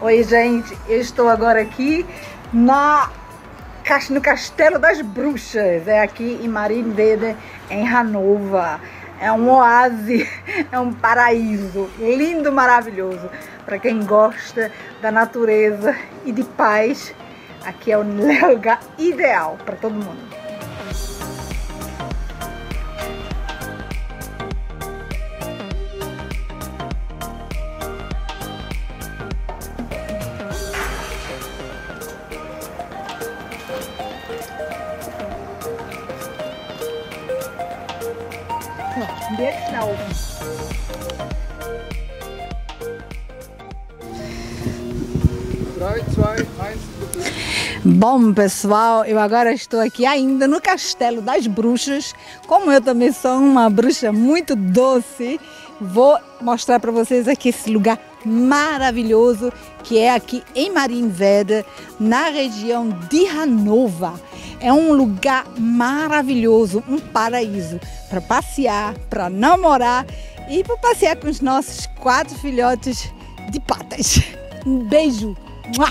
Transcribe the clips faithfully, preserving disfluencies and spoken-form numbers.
Oi, gente, eu estou agora aqui na, no Castelo das Bruxas, é aqui em Marienwerder, em Hannover. É um oásis, é um paraíso lindo, maravilhoso. Para quem gosta da natureza e de paz, aqui é o lugar ideal para todo mundo. Bom, pessoal, eu agora estou aqui ainda no Castelo das Bruxas. Como eu também sou uma bruxa muito doce, vou mostrar para vocês aqui esse lugar maravilhoso que é aqui em Marienwerder, na região de Hannover. É um lugar maravilhoso, um paraíso para passear, para namorar e para passear com os nossos quatro filhotes de patas. Um beijo! Mua!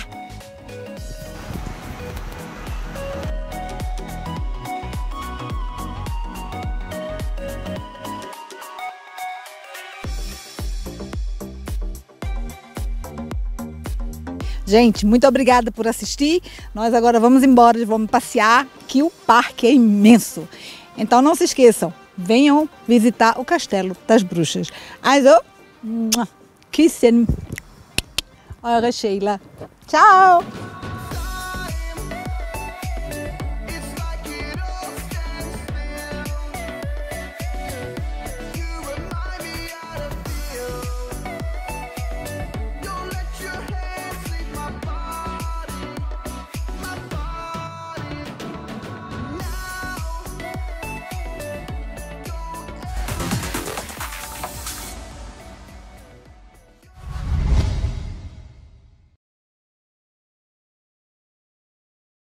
Gente, muito obrigada por assistir. Nós agora vamos embora, vamos passear, que o parque é imenso. Então não se esqueçam, venham visitar o Castelo das Bruxas. Also, küssen, eure Sheila. Tchau!